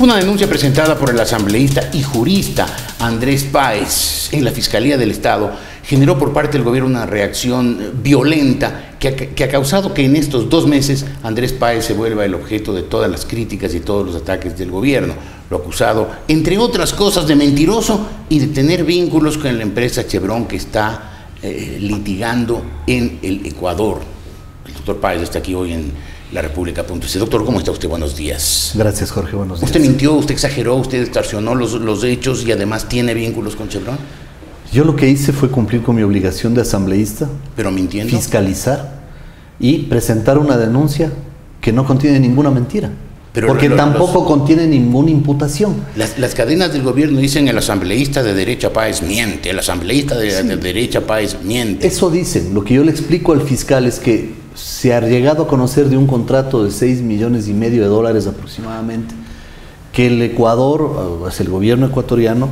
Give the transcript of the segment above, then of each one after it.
Una denuncia presentada por el asambleísta y jurista Andrés Páez en la Fiscalía del Estado generó por parte del gobierno una reacción violenta que ha causado que en estos 2 meses Andrés Páez se vuelva el objeto de todas las críticas y todos los ataques del gobierno. Lo acusado, entre otras cosas, de mentiroso y de tener vínculos con la empresa Chevron que está litigando en el Ecuador. El doctor Páez está aquí hoy en La República.es. Doctor, ¿cómo está usted? Buenos días. Gracias, Jorge. Buenos días. ¿Usted mintió, usted exageró, usted distorsionó los hechos y además tiene vínculos con Chevron? Yo lo que hice fue cumplir con mi obligación de asambleísta. ¿Pero mintiendo? Fiscalizar y presentar una denuncia que no contiene ninguna mentira. Porque tampoco contiene ninguna imputación. Las cadenas del gobierno dicen: el asambleísta de derecha Páez miente, el asambleísta de derecha Páez miente. Eso dicen. Lo que yo le explico al fiscal es que se ha llegado a conocer de un contrato de $6,5 millones aproximadamente, que el Ecuador, el gobierno ecuatoriano,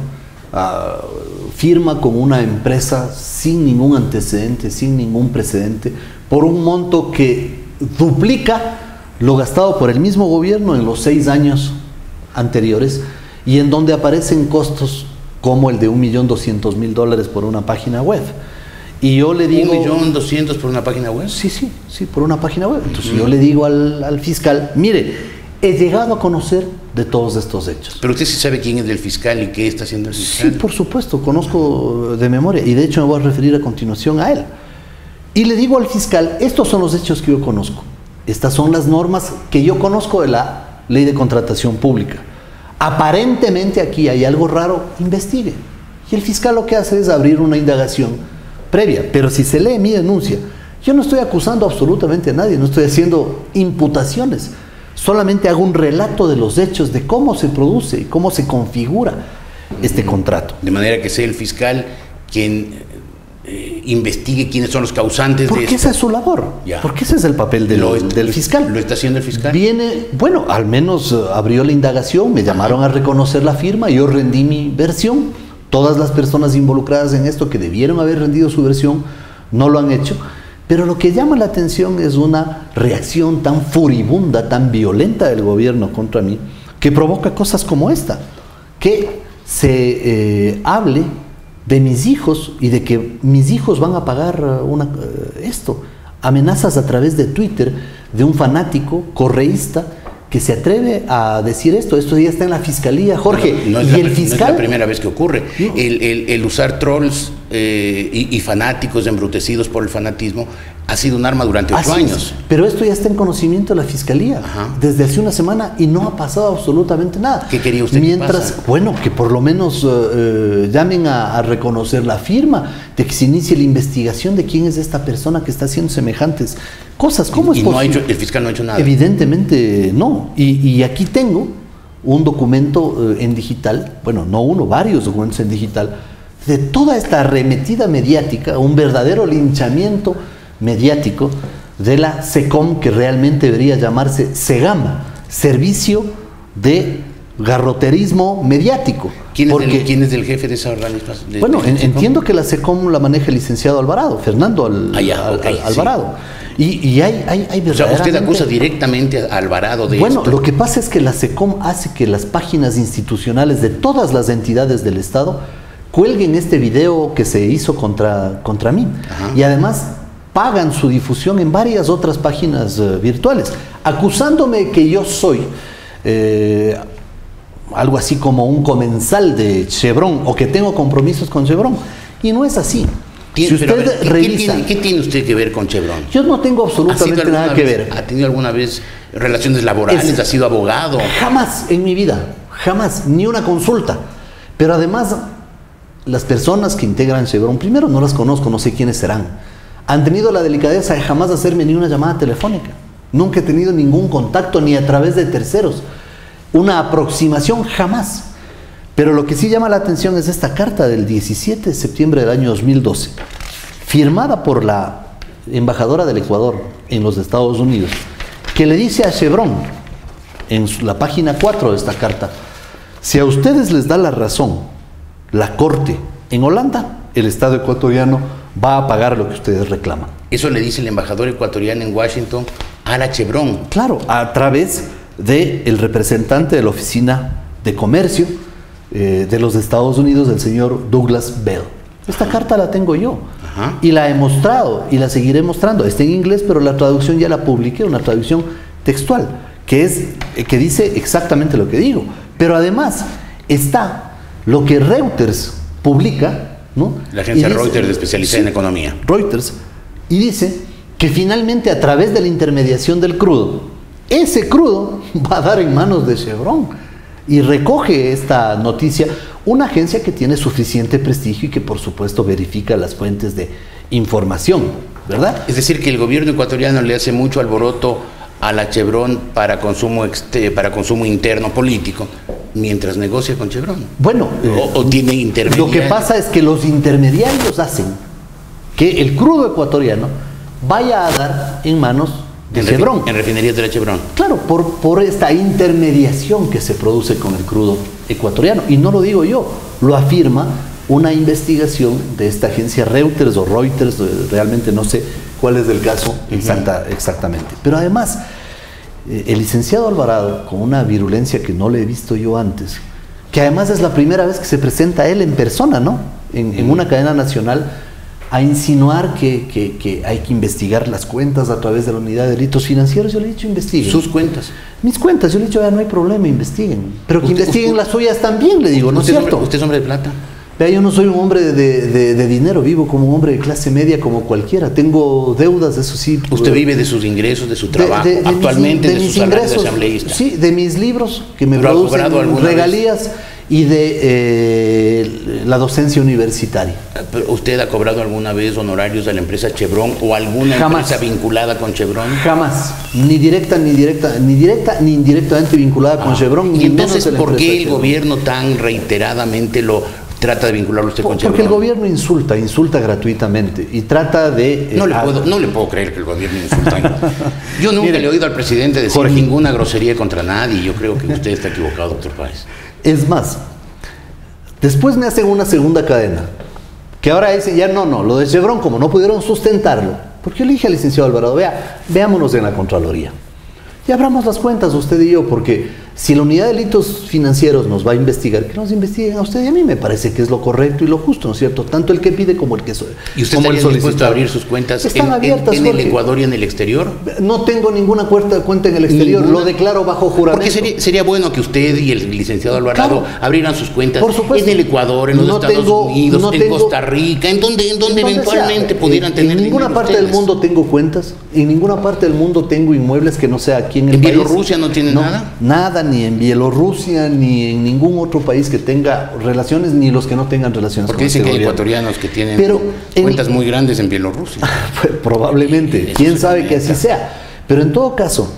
firma con una empresa sin ningún antecedente, sin ningún precedente, por un monto que duplica lo gastado por el mismo gobierno en los 6 años anteriores, y en donde aparecen costos como el de $1.200.000 por una página web. Y yo le digo... ¿1.200.000 por una página web? Sí, por una página web. Entonces yo le digo al fiscal: mire, he llegado a conocer de todos estos hechos. ¿Pero usted sí sabe quién es el fiscal y qué está haciendo el fiscal? Sí, por supuesto, conozco de memoria, y de hecho me voy a referir a continuación a él. Y le digo al fiscal: estos son los hechos que yo conozco. Estas son las normas que yo conozco de la Ley de Contratación Pública. Aparentemente aquí hay algo raro, investigue. Y el fiscal lo que hace es abrir una indagación previa. Pero si se lee mi denuncia, yo no estoy acusando absolutamente a nadie, no estoy haciendo imputaciones. Solamente hago un relato de los hechos, de cómo se produce y cómo se configura este contrato. De manera que sea el fiscal quien investigue quiénes son los causantes de esto. Porque esa es su labor. Ya. Porque ese es el papel del fiscal. ¿Lo está haciendo el fiscal? Bueno, al menos abrió la indagación, me llamaron a reconocer la firma, yo rendí mi versión. Todas las personas involucradas en esto que debieron haber rendido su versión no lo han hecho. Pero lo que llama la atención es una reacción tan furibunda, tan violenta del gobierno contra mí, que provoca cosas como esta. Que se hable de mis hijos y de que mis hijos van a pagar esto. Amenazas a través de Twitter de un fanático correísta que se atreve a decir esto. Esto ya está en la fiscalía, Jorge. No es la primera vez que ocurre. No. El usar trolls y fanáticos embrutecidos por el fanatismo ha sido un arma durante 8 años. Pero esto ya está en conocimiento de la fiscalía desde hace una semana y no ha pasado absolutamente nada. ¿Qué quería usted que pase? Bueno, que por lo menos llamen a reconocer la firma, de que se inicie la investigación de quién es esta persona que está haciendo semejantes cosas. ¿Cómo es posible? El fiscal no ha hecho nada. Evidentemente no. Y aquí tengo un documento en digital, bueno, no uno, varios documentos en digital, de toda esta arremetida mediática, un verdadero linchamiento mediático de la SECOM, que realmente debería llamarse SEGAM, Servicio de Garroterismo Mediático. ¿Quién es el jefe de esa organización? Bueno, entiendo que la SECOM la maneja el licenciado Alvarado, Fernando Alvarado. Sí. Y hay verdaderamente... O sea, usted acusa directamente a Alvarado de esto. Bueno, lo que pasa es que la SECOM hace que las páginas institucionales de todas las entidades del Estado cuelguen este video que se hizo contra mí. Y además pagan su difusión en varias otras páginas virtuales, acusándome que yo soy algo así como un comensal de Chevron, o que tengo compromisos con Chevron. Y no es así. Si usted revisa... ¿Qué tiene usted que ver con Chevron? Yo no tengo absolutamente nada que ver. ¿Ha tenido alguna vez relaciones laborales? ¿Ha sido abogado? Jamás en mi vida, jamás, ni una consulta. Pero además, las personas que integran Chevron, primero no las conozco, no sé quiénes serán. Han tenido la delicadeza de jamás hacerme ni una llamada telefónica. Nunca he tenido ningún contacto, ni a través de terceros. Una aproximación, jamás. Pero lo que sí llama la atención es esta carta del 17 de septiembre del año 2012, firmada por la embajadora del Ecuador en los Estados Unidos, que le dice a Chevron, en la página 4 de esta carta: si a ustedes les da la razón la corte en Holanda, el Estado ecuatoriano va a pagar lo que ustedes reclaman. Eso le dice el embajador ecuatoriano en Washington a la Chevron. Claro, a través del representante de la oficina de Comercio de los Estados Unidos, del señor Douglas Bell. Esta carta la tengo yo. Ajá. Y la he mostrado y la seguiré mostrando. Está en inglés, pero la traducción ya la publiqué, una traducción textual, que dice exactamente lo que digo. Pero además está lo que Reuters publica, ¿no? La agencia Dice, Reuters especializada en economía. Reuters, y dice que finalmente a través de la intermediación del crudo, ese crudo va a dar en manos de Chevron. Y recoge esta noticia una agencia que tiene suficiente prestigio y que por supuesto verifica las fuentes de información, ¿verdad? Es decir, que el gobierno ecuatoriano le hace mucho alboroto a la Chevron para consumo interno político, mientras negocia con Chevron. Bueno, o tiene intermediarios. Lo que pasa es que los intermediarios hacen que el crudo ecuatoriano vaya a dar en manos de Chevron. En refinerías de la Chevron. Claro, por esta intermediación que se produce con el crudo ecuatoriano. Y no lo digo yo, lo afirma una investigación de esta agencia Reuters o Reuters, realmente no sé cuál es el caso exactamente. Pero además, el licenciado Alvarado, con una virulencia que no le he visto yo antes, que además es la primera vez que se presenta él en persona, ¿no? En una cadena nacional, a insinuar que hay que investigar las cuentas a través de la unidad de delitos financieros. Yo le he dicho, investiguen. ¿Sus cuentas? Mis cuentas, yo le he dicho, ya no hay problema, investiguen. Pero que investiguen las suyas también, le digo, ¿no es cierto? ¿Usted es hombre de plata? Vea, yo no soy un hombre de dinero, vivo como un hombre de clase media como cualquiera. Tengo deudas, eso sí. ¿Usted vive de sus ingresos, de su trabajo, actualmente de su salario de asambleísta? Sí, de mis libros que me producen regalías y de la docencia universitaria. ¿Usted ha cobrado alguna vez honorarios de la empresa Chevron o alguna empresa vinculada con Chevron? Jamás, ni directa ni indirectamente vinculada con Chevron. ¿Y entonces por qué el gobierno tan reiteradamente lo trata de vincularlo usted con Chevron? Porque el gobierno insulta gratuitamente y trata de... No le puedo creer que el gobierno insulta. Yo nunca le he oído al presidente decir Jorge, ninguna grosería contra nadie. Yo creo que usted está equivocado, doctor Páez. Es más, después me hacen una segunda cadena, que ahora dicen ya no, lo de Chevron, como no pudieron sustentarlo, porque yo le dije al licenciado Alvarado, veámonos en la Contraloría. Y abramos las cuentas usted y yo, porque si la unidad de delitos financieros nos va a investigar, que nos investiguen a usted y a mí, me parece que es lo correcto y lo justo, ¿no es cierto? Tanto el que pide como el que solicita. ¿Y usted estaría dispuesto a abrir sus cuentas en el Ecuador y en el exterior? No tengo ninguna cuenta en el exterior, lo declaro bajo juramento. Porque sería bueno que usted y el licenciado Alvarado abrieran sus cuentas en el Ecuador, en los Estados Unidos, en Costa Rica, en donde eventualmente pudieran tener. En ninguna parte del mundo tengo cuentas, en ninguna parte del mundo tengo inmuebles que no sea aquí en el país. ¿En Bielorrusia no tiene nada? Nada, ni en Bielorrusia, ni en ningún otro país que tenga relaciones, ni los que no tengan relaciones. Porque dicen que hay ecuatorianos que tienen cuentas muy grandes en Bielorrusia. Probablemente, quién sabe que así sea. Pero en todo caso,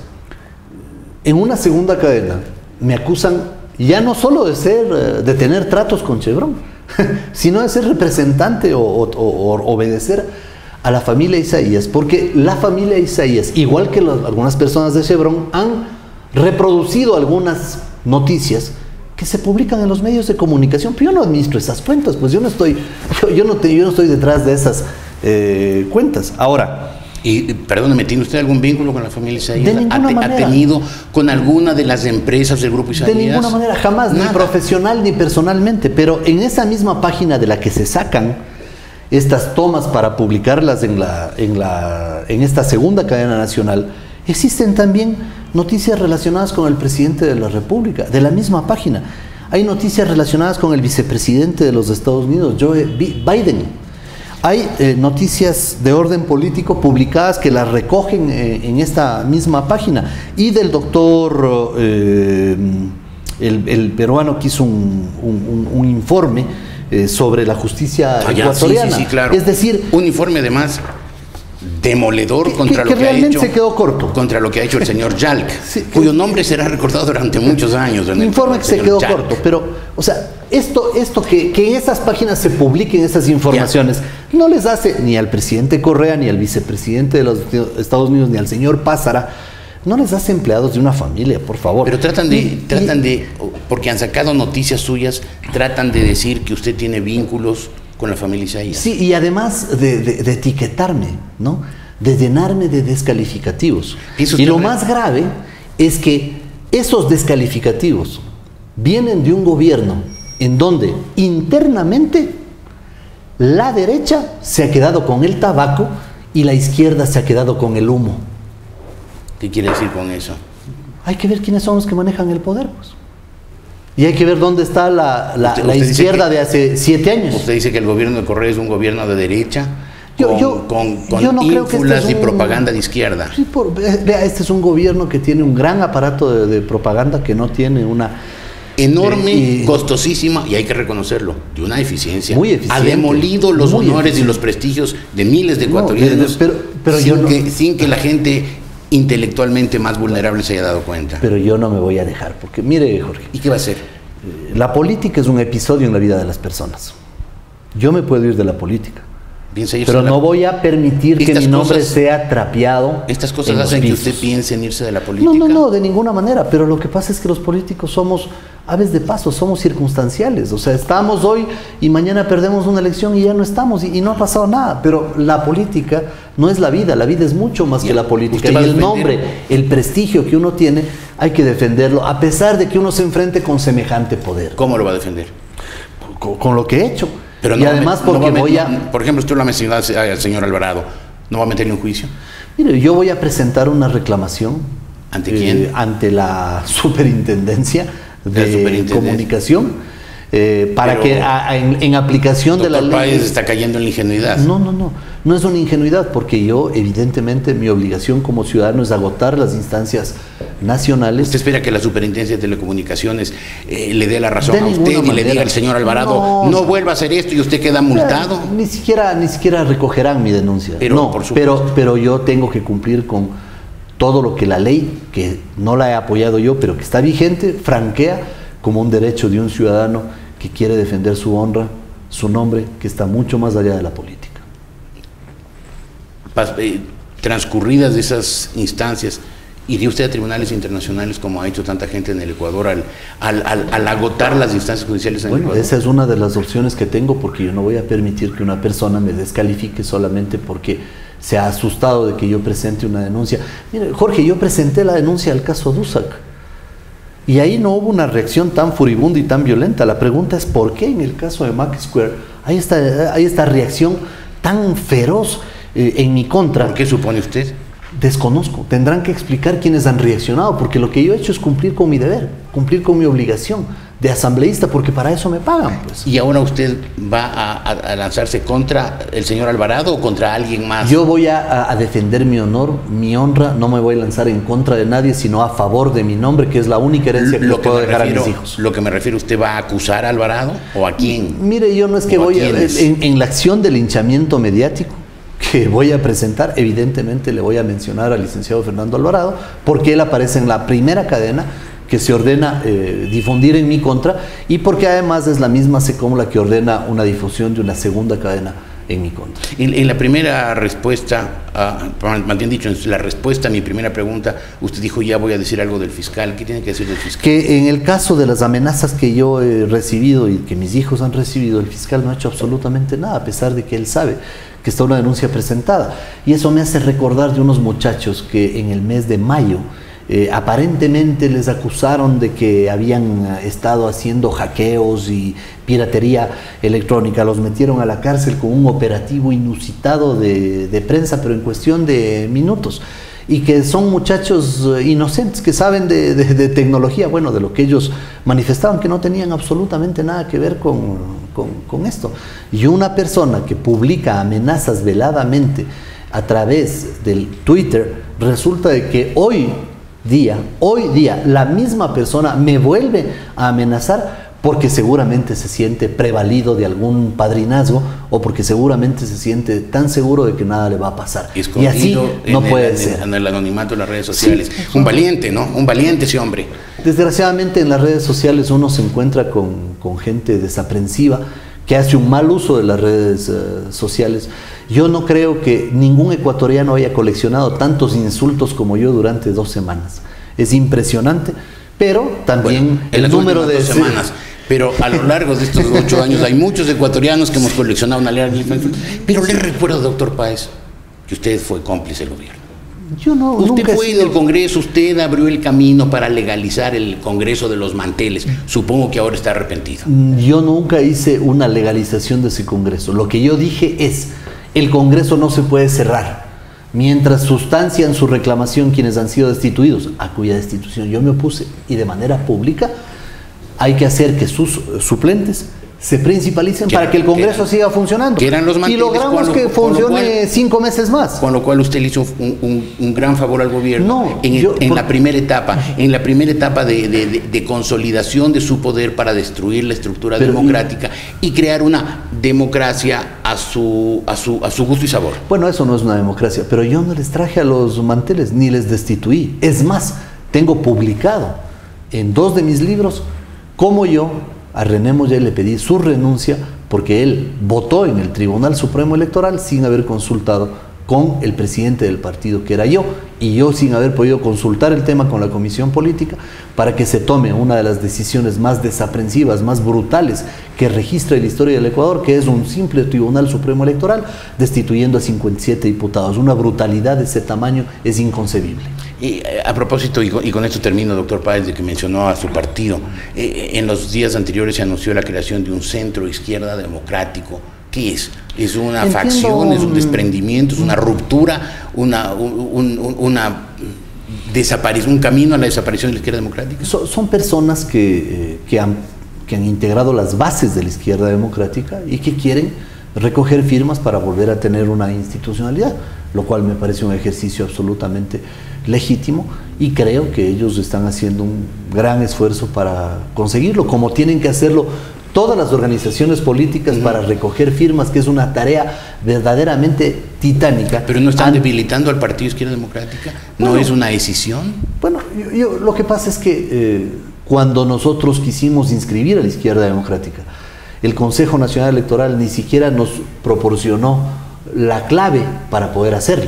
en una segunda cadena, me acusan ya no solo de tener tratos con Chevron, sino de ser representante o obedecer a la familia Isaías, porque la familia Isaías, igual que algunas personas de Chevron, han reproducido algunas noticias que se publican en los medios de comunicación, pero yo no administro esas cuentas, pues yo no estoy detrás de esas cuentas. Ahora, y perdóneme, ¿tiene usted algún vínculo con la familia Isaías? De ninguna manera. ¿Ha tenido con alguna de las empresas del grupo Isaías? De ninguna manera, jamás, nada. Ni profesional ni personalmente, pero en esa misma página de la que se sacan estas tomas para publicarlas en esta segunda cadena nacional, existen también noticias relacionadas con el presidente de la República, de la misma página. Hay noticias relacionadas con el vicepresidente de los Estados Unidos, Joe Biden. Hay noticias de orden político publicadas que las recogen en esta misma página. Y del doctor, el peruano que hizo un informe sobre la justicia ecuatoriana. Sí, claro. Es decir, un informe además demoledor contra lo que ha hecho, se quedó corto. Contra lo que ha hecho el señor Yalc, sí, cuyo nombre será recordado durante muchos años. Un informe que se quedó corto, pero, o sea, esto que en esas páginas se publiquen esas informaciones, no les hace ni al presidente Correa, ni al vicepresidente de los Estados Unidos, ni al señor Pázara, no les hace empleados de una familia, por favor. Pero tratan de, porque han sacado noticias suyas, tratan de decir que usted tiene vínculos con la familia Isaías. Sí, y además de etiquetarme, ¿no? De llenarme de descalificativos. Y lo más grave es que esos descalificativos vienen de un gobierno en donde internamente la derecha se ha quedado con el tabaco y la izquierda se ha quedado con el humo. ¿Qué quiere decir con eso? Hay que ver quiénes son los que manejan el poder, pues. Y hay que ver dónde está la izquierda de hace 7 años. Usted dice que el gobierno de Correa es un gobierno de derecha, con yo no creo que ínfulas este y propaganda de izquierda. Sí, vea, este es un gobierno que tiene un gran aparato de propaganda que no tiene una... Enorme, costosísima, y hay que reconocerlo, de una eficiencia. Muy eficiente. Ha demolido los honores y los prestigios de miles de ecuatorianos, sin que la gente intelectualmente más vulnerable se haya dado cuenta. Pero yo no me voy a dejar, porque mire, Jorge. ¿Y qué va a hacer? La política es un episodio en la vida de las personas. Yo me puedo ir de la política, pero no voy a permitir que mi nombre sea trapeado. ¿Estas cosas hacen que usted piense en irse de la política? No, de ninguna manera. Pero lo que pasa es que los políticos somos aves de paso, somos circunstanciales. O sea, estamos hoy y mañana perdemos una elección y ya no estamos y no ha pasado nada. Pero la política no es la vida es mucho más que la política. Y el nombre, el prestigio que uno tiene, hay que defenderlo, a pesar de que uno se enfrente con semejante poder. ¿Cómo lo va a defender? Con lo que he hecho. Pero y además porque por ejemplo, usted lo ha mencionado al señor Alvarado, ¿no va a meterle un juicio? Mire, yo voy a presentar una reclamación. ¿Ante quién? Ante la Superintendencia de Comunicación, para que en aplicación de la ley... Páez está cayendo en la ingenuidad. No es una ingenuidad, porque yo, evidentemente, mi obligación como ciudadano es agotar las instancias nacionales. ¿Usted espera que la Superintendencia de Telecomunicaciones le dé la razón a usted y le diga al señor Alvarado, no vuelva a hacer esto y usted queda multado? Ni siquiera recogerán mi denuncia. Pero yo tengo que cumplir con todo lo que la ley, que no la he apoyado yo, pero que está vigente, franquea como un derecho de un ciudadano que quiere defender su honra, su nombre, que está mucho más allá de la política. Transcurridas de esas instancias, ¿iría usted a tribunales internacionales como ha hecho tanta gente en el Ecuador al agotar las instancias judiciales en el Ecuador? Esa es una de las opciones que tengo, porque yo no voy a permitir que una persona me descalifique solamente porque se ha asustado de que yo presente una denuncia. Mire, Jorge, yo presenté la denuncia al caso Dusac y ahí no hubo una reacción tan furibunda y tan violenta. La pregunta es ¿por qué en el caso de Mac Square hay esta reacción tan feroz en mi contra? ¿Por qué supone usted? Desconozco. Tendrán que explicar quiénes han reaccionado, porque lo que yo he hecho es cumplir con mi deber, cumplir con mi obligación de asambleísta, porque para eso me pagan, pues. ¿Y ahora usted va a lanzarse contra el señor Alvarado o contra alguien más? Yo voy a defender mi honor, mi honra. No me voy a lanzar en contra de nadie, sino a favor de mi nombre, que es la única herencia que puedo dejar a mis hijos. Lo que me refiero, ¿usted va a acusar a Alvarado o a quién? Mire, yo no es que voy en la acción de linchamiento mediático que voy a presentar, evidentemente le voy a mencionar al licenciado Fernando Alvarado, porque él aparece en la primera cadena que se ordena difundir en mi contra, y porque además es la misma SECOM la que ordena una difusión de una segunda cadena en mi contra. En la primera respuesta, más bien dicho, en la respuesta a mi primera pregunta, usted dijo, ya voy a decir algo del fiscal. ¿Qué tiene que decir del fiscal? Que en el caso de las amenazas que yo he recibido y que mis hijos han recibido, el fiscal no ha hecho absolutamente nada, a pesar de que él sabe que está una denuncia presentada. Y eso me hace recordar de unos muchachos que en el mes de mayo aparentemente les acusaron de que habían estado haciendo hackeos y piratería electrónica. Los metieron a la cárcel con un operativo inusitado de prensa, pero en cuestión de minutos. Y que son muchachos inocentes que saben de tecnología, bueno, de lo que ellos manifestaban, que no tenían absolutamente nada que ver con esto. Y una persona que publica amenazas veladamente a través del Twitter, resulta de que hoy día, la misma persona me vuelve a amenazar porque seguramente se siente prevalido de algún padrinazgo o porque seguramente se siente tan seguro de que nada le va a pasar. Escondido y así no puede ser. En el anonimato de las redes sociales. Sí, un valiente, ¿no? Un valiente ese hombre. Desgraciadamente en las redes sociales uno se encuentra con gente desaprensiva que hace un mal uso de las redes sociales. Yo no creo que ningún ecuatoriano haya coleccionado tantos insultos como yo durante 2 semanas. Es impresionante, pero también el número de 2 semanas. Pero a lo largo de estos 8 años hay muchos ecuatorianos que hemos coleccionado una larga. Pero le recuerdo, doctor Páez, que usted fue cómplice del gobierno. Yo no, usted nunca fue del Congreso, usted abrió el camino para legalizar el Congreso de los manteles. Supongo que ahora está arrepentido. Yo nunca hice una legalización de ese Congreso. Lo que yo dije es, el Congreso no se puede cerrar. Mientras sustancian su reclamación quienes han sido destituidos, a cuya destitución yo me opuse, y de manera pública, hay que hacer que sus suplentes se principalicen para que el Congreso siga funcionando. Que eran los manteles, y logramos que funcione 5 meses más. Con lo cual usted le hizo un gran favor al gobierno en la primera etapa, de consolidación de su poder para destruir la estructura democrática y crear una democracia a su gusto y sabor. Bueno, eso no es una democracia, pero yo no les traje a los manteles ni les destituí. Es más, tengo publicado en 2 de mis libros cómo yo a René Moya le pedí su renuncia porque él votó en el Tribunal Supremo Electoral sin haber consultado con el presidente del partido, que era yo, y yo sin haber podido consultar el tema con la Comisión Política para que se tome una de las decisiones más desaprensivas, más brutales que registra la historia del Ecuador, que es un simple Tribunal Supremo Electoral destituyendo a 57 diputados. Una brutalidad de ese tamaño es inconcebible. Y a propósito, y con esto termino, doctor Páez, de que mencionó a su partido, en los días anteriores se anunció la creación de un centro izquierda democrático. ¿Qué es? ¿Es una facción? ¿Es un desprendimiento? ¿Es una ruptura? ¿Un camino a la desaparición de la izquierda democrática? Son personas que han integrado las bases de la izquierda democrática y que quieren recoger firmas para volver a tener una institucionalidad, lo cual me parece un ejercicio absolutamente legítimo y creo que ellos están haciendo un gran esfuerzo para conseguirlo, como tienen que hacerlo todas las organizaciones políticas para recoger firmas, que es una tarea verdaderamente titánica. ¿Pero no están debilitando al Partido Izquierda Democrática? ¿No bueno, es una decisión? Bueno, lo que pasa es que cuando nosotros quisimos inscribir a la Izquierda Democrática, el Consejo Nacional Electoral ni siquiera nos proporcionó la clave para poder hacerlo.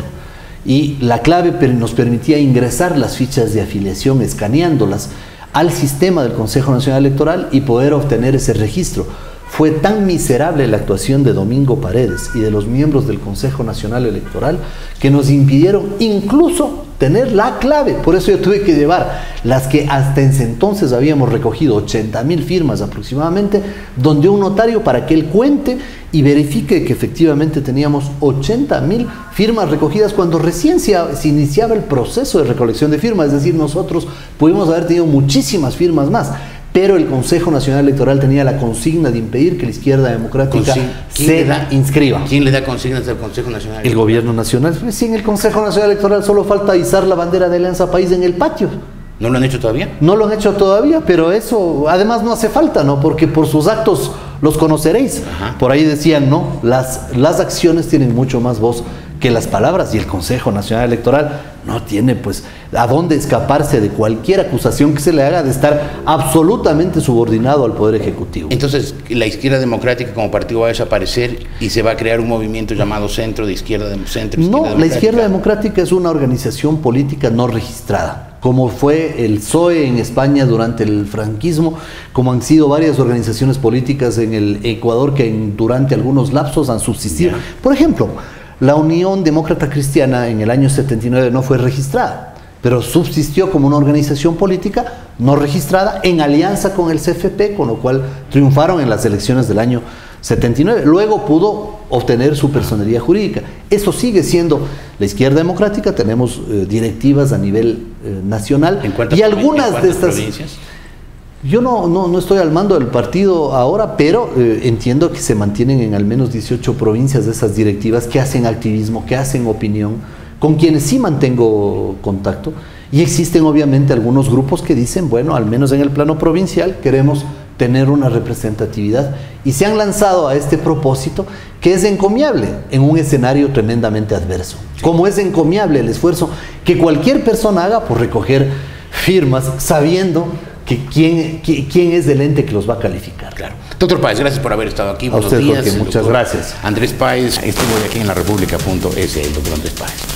Y la clave nos permitía ingresar las fichas de afiliación, escaneándolas al sistema del Consejo Nacional Electoral y poder obtener ese registro. Fue tan miserable la actuación de Domingo Paredes y de los miembros del Consejo Nacional Electoral que nos impidieron incluso tener la clave. Por eso yo tuve que llevar las que hasta ese entonces habíamos recogido, 80.000 firmas aproximadamente, donde un notario para que él cuente y verifique que efectivamente teníamos 80.000 firmas recogidas cuando recién se iniciaba el proceso de recolección de firmas. Es decir, nosotros pudimos haber tenido muchísimas firmas más, pero el Consejo Nacional Electoral tenía la consigna de impedir que la izquierda democrática se inscriba. ¿Quién le da consignas al Consejo Nacional Electoral? El gobierno nacional. Pues sí, en el Consejo Nacional Electoral solo falta izar la bandera de Alianza País en el patio. ¿No lo han hecho todavía? No lo han hecho todavía, pero eso además no hace falta, ¿no? Porque por sus actos los conoceréis. Ajá. Por ahí decían, no, las acciones tienen mucho más voz que las palabras, y el Consejo Nacional Electoral no tiene pues a dónde escaparse de cualquier acusación que se le haga de estar absolutamente subordinado al Poder Ejecutivo. Entonces, la izquierda democrática como partido va a desaparecer y se va a crear un movimiento llamado Centro de Izquierda Democrática. No, la izquierda democrática es una organización política no registrada, como fue el PSOE en España durante el franquismo, como han sido varias organizaciones políticas en el Ecuador que durante algunos lapsos han subsistido. Yeah. Por ejemplo, la Unión Demócrata Cristiana en el año 79 no fue registrada, pero subsistió como una organización política no registrada en alianza con el CFP, con lo cual triunfaron en las elecciones del año 79. Luego pudo obtener su personería jurídica. Eso sigue siendo la izquierda democrática. Tenemos directivas a nivel nacional. Y algunas de estas provincias. Yo no estoy al mando del partido ahora, pero entiendo que se mantienen en al menos 18 provincias de esas directivas que hacen activismo, que hacen opinión, con quienes sí mantengo contacto. Y existen obviamente algunos grupos que dicen, bueno, al menos en el plano provincial queremos tener una representatividad, y se han lanzado a este propósito que es encomiable en un escenario tremendamente adverso. Sí. Como es encomiable el esfuerzo que cualquier persona haga por recoger firmas sabiendo que quién es el ente que los va a calificar. Claro. Doctor Páez, gracias por haber estado aquí. Buenos días. Jorge, muchas gracias. Andrés Páez estuvo aquí en la República.es, el doctor Andrés Páez.